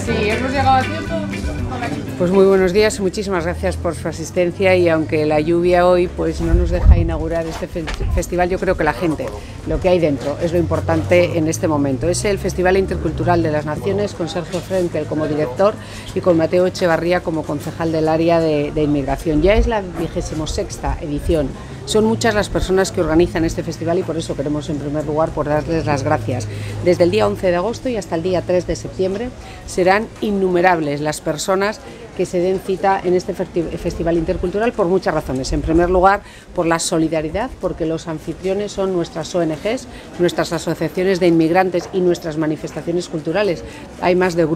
Sí, hemos llegado a tiempo. Pues muy buenos días, muchísimas gracias por su asistencia y aunque la lluvia hoy pues no nos deja inaugurar este festival, yo creo que la gente, lo que hay dentro, es lo importante en este momento. Es el Festival Intercultural de las Naciones con Sergio Frenkel como director y con Mateo Echevarría como concejal del área de inmigración. Ya es la 26ª edición. Son muchas las personas que organizan este festival y por eso queremos en primer lugar por darles las gracias. Desde el día 11 de agosto y hasta el día 3 de septiembre serán innumerables las personas que se den cita en este festival intercultural por muchas razones. En primer lugar, por la solidaridad, porque los anfitriones son nuestras ONGs, nuestras asociaciones de inmigrantes y nuestras manifestaciones culturales. Hay más de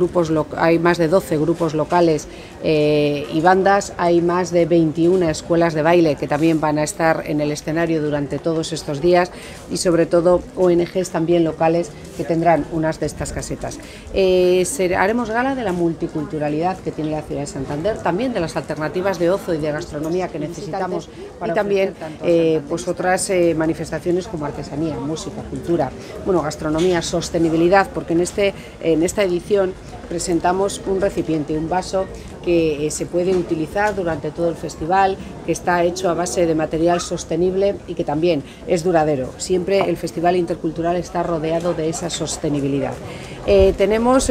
12 grupos locales y bandas, hay más de 21 escuelas de baile que también van a estar en el escenario durante todos estos días y sobre todo ONGs también locales que tendrán unas de estas casetas. Haremos gala de la multiculturalidad que tiene la ciudad de Santander, también de las alternativas de ocio y de gastronomía que necesitamos y también pues otras manifestaciones como artesanía, música, cultura, bueno, gastronomía, sostenibilidad, porque en esta edición presentamos un recipiente, un vaso que se puede utilizar durante todo el festival, que está hecho a base de material sostenible y que también es duradero. Siempre el Festival Intercultural está rodeado de esa sostenibilidad. Tenemos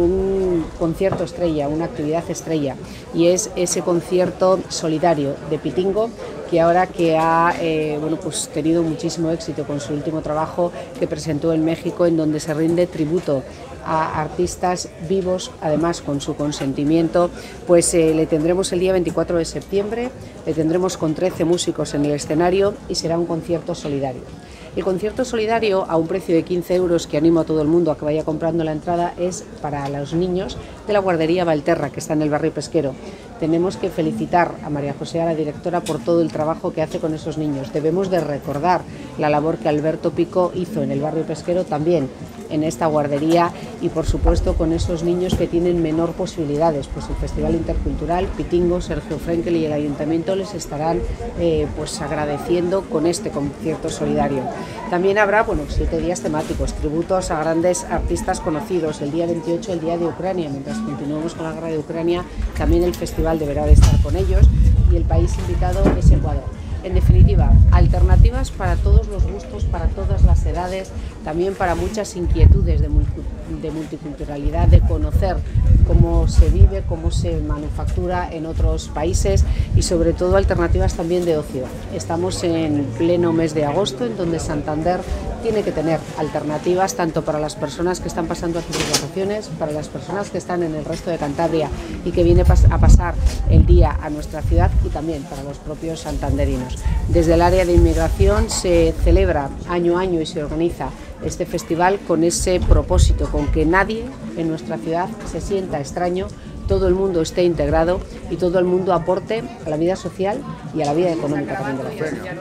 un concierto estrella, una actividad estrella, y es ese concierto solidario de Pitingo, que ahora que ha pues tenido muchísimo éxito con su último trabajo que presentó en México, en donde se rinde tributo a artistas vivos, además con su consentimiento, pues le tendremos el día 24 de septiembre, le tendremos con 13 músicos en el escenario y será un concierto solidario. El concierto solidario, a un precio de 15 euros, que animo a todo el mundo a que vaya comprando la entrada, es para los niños de la guardería Valterra, que está en el barrio Pesquero. Tenemos que felicitar a María José, a la directora, por todo el trabajo que hace con esos niños. Debemos de recordar la labor que Alberto Pico hizo en el barrio Pesquero, también en esta guardería, y por supuesto con esos niños que tienen menor posibilidades. Pues el Festival Intercultural, Pitingo, Sergio Frenkel y el Ayuntamiento les estarán pues agradeciendo con este concierto solidario. También habrá 7 días temáticos, tributos a grandes artistas conocidos. El día 28, el Día de Ucrania, mientras continuamos con la guerra de Ucrania, también el festival deberá de estar con ellos, y el país invitado es Ecuador. En definitiva, alternativas para todos los gustos, para todas las edades, también para muchas inquietudes de multiculturalidad, de conocer cómo se vive, cómo se manufactura en otros países y sobre todo alternativas también de ocio. Estamos en pleno mes de agosto, en donde Santander tiene que tener alternativas tanto para las personas que están pasando aquí sus vacaciones, para las personas que están en el resto de Cantabria y que viene a pasar el día a nuestra ciudad, y también para los propios santanderinos. Desde el área de inmigración se celebra año a año y se organiza este festival con ese propósito, con que nadie en nuestra ciudad se sienta extraño, todo el mundo esté integrado y todo el mundo aporte a la vida social y a la vida económica también de la ciudad.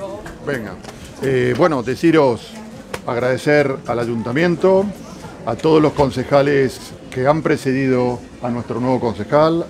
Venga. Bueno, agradecer al Ayuntamiento, a todos los concejales que han precedido a nuestro nuevo concejal,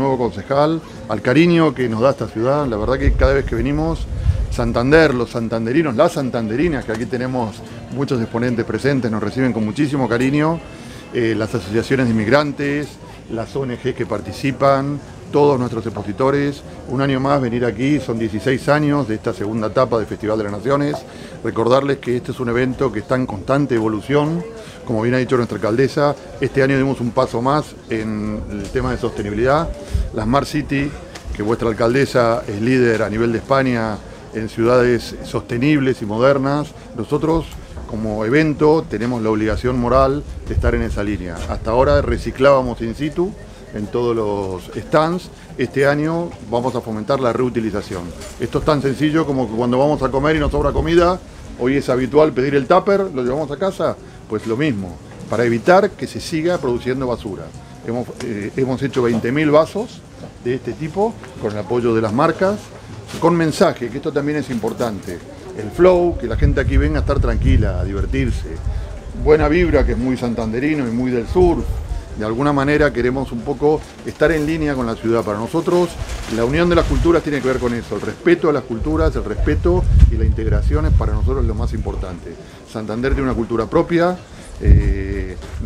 al cariño que nos da esta ciudad. La verdad que cada vez que venimos, Santander, los santanderinos, las santanderinas, que aquí tenemos muchos exponentes presentes, nos reciben con muchísimo cariño, las asociaciones de inmigrantes, las ONG que participan, todos nuestros expositores. Un año más venir aquí, son 16 años de esta segunda etapa del Festival de las Naciones. Recordarles que este es un evento que está en constante evolución. Como bien ha dicho nuestra alcaldesa, este año dimos un paso más en el tema de sostenibilidad. La Smart City, que vuestra alcaldesa es líder a nivel de España en ciudades sostenibles y modernas, nosotros como evento tenemos la obligación moral de estar en esa línea. Hasta ahora reciclábamos in situ en todos los stands. Este año vamos a fomentar la reutilización. Esto es tan sencillo como que cuando vamos a comer y nos sobra comida, hoy es habitual pedir el tupper, lo llevamos a casa, pues lo mismo, para evitar que se siga produciendo basura. Hemos hecho 20.000 vasos de este tipo, con el apoyo de las marcas, con mensaje, que esto también es importante. El flow, que la gente aquí venga a estar tranquila, a divertirse. Buena vibra, que es muy santanderino y muy del sur. De alguna manera queremos un poco estar en línea con la ciudad. Para nosotros, la unión de las culturas tiene que ver con eso. El respeto a las culturas, el respeto y la integración es para nosotros lo más importante. Santander tiene una cultura propia.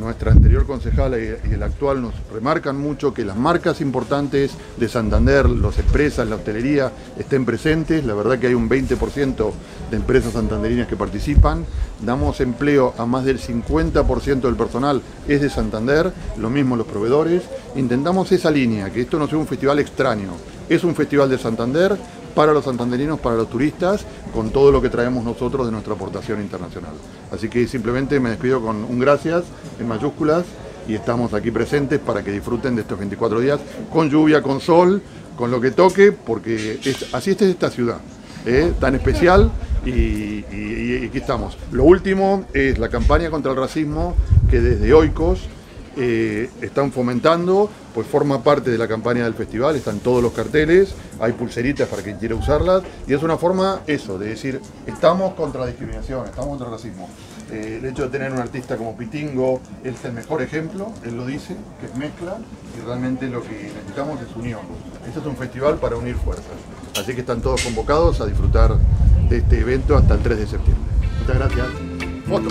nuestra anterior concejala y el actual nos remarcan mucho que las marcas importantes de Santander, los empresas, la hostelería, estén presentes. La verdad que hay un 20% de empresas santanderinas que participan. Damos empleo a más del 50% del personal es de Santander, lo mismo los proveedores. Intentamos esa línea, que esto no sea un festival extraño. Es un festival de Santander, para los santanderinos, para los turistas, con todo lo que traemos nosotros de nuestra aportación internacional. Así que simplemente me despido con un gracias en mayúsculas y estamos aquí presentes para que disfruten de estos 24 días, con lluvia, con sol, con lo que toque, porque así es esta ciudad, tan especial y aquí estamos. Lo último es la campaña contra el racismo que desde Oikos están fomentando, pues forma parte de la campaña del festival, están todos los carteles, hay pulseritas para quien quiera usarlas y es una forma de decir, estamos contra la discriminación, estamos contra el racismo. El hecho de tener un artista como Pitingo es el mejor ejemplo, él lo dice, que es mezcla y realmente lo que necesitamos es unión. Este es un festival para unir fuerzas, así que están todos convocados a disfrutar de este evento hasta el 3 de septiembre. Muchas gracias. Foto.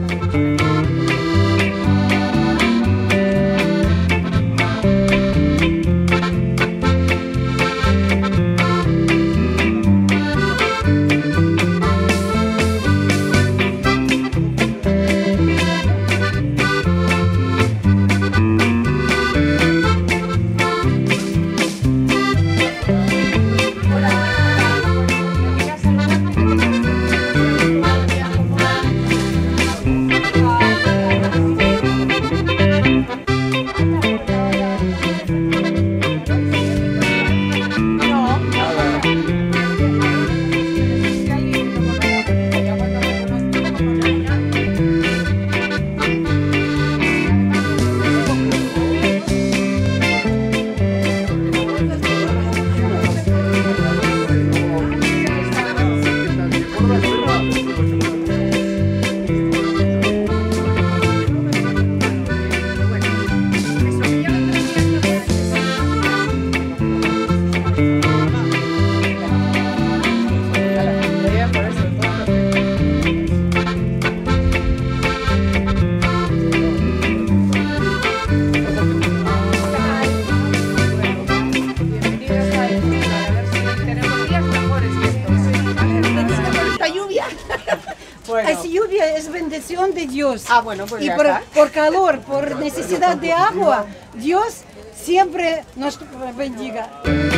Bueno. Es lluvia, es bendición de Dios. Ah, bueno, pues y por calor, por necesidad de agua, Dios siempre nos bendiga.